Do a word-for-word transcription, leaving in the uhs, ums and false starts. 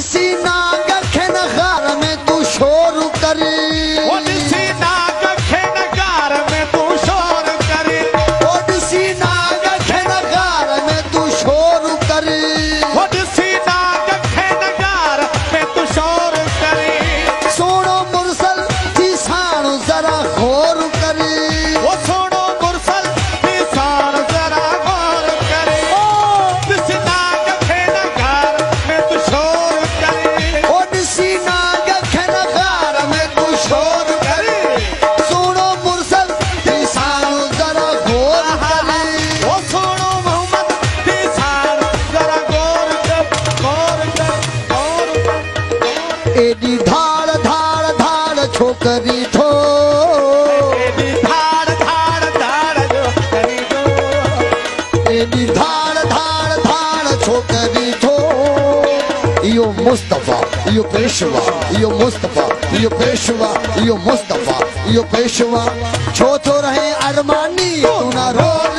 ॾिसी नाग खे नगार में तूं शोर करी ओ ॾिसी नाग खे नगार में तूं शोर करी ओ ॾिसी नाग खे नगार में तूं शोर करी ओ ॾिसी नाग खे नगार में तूं शोर करी सोणो मुरसल थी साण ज़रा गौर करी ओ सोणो मुरसल थी साण ज़रा गौर करी ॾिसी नाग खे नगार में तूं शोर करी ओ ॾिसी नाग खे नगार में तूं शोर करी सोणो मुरसल थी साण ज़रा गौर करी ओ सोणो मोहम्मद थी साण ज़रा गौर कर गौर कर गौर कर एॾी धाड़ धाड़ धाड़ छोकरी थो एॾी धाड़ धाड़ धाड़ जो करी दो एॾी धाड़ धाड़ धाड़ छोकरी थो इहो मुस्तफ़ा इहो पेशवा इहो मुस्तफ़ा इहो पेशवा इहो मुस्तफ़ा इहो पेशवा छो थो रहे अरमानी तूं न रो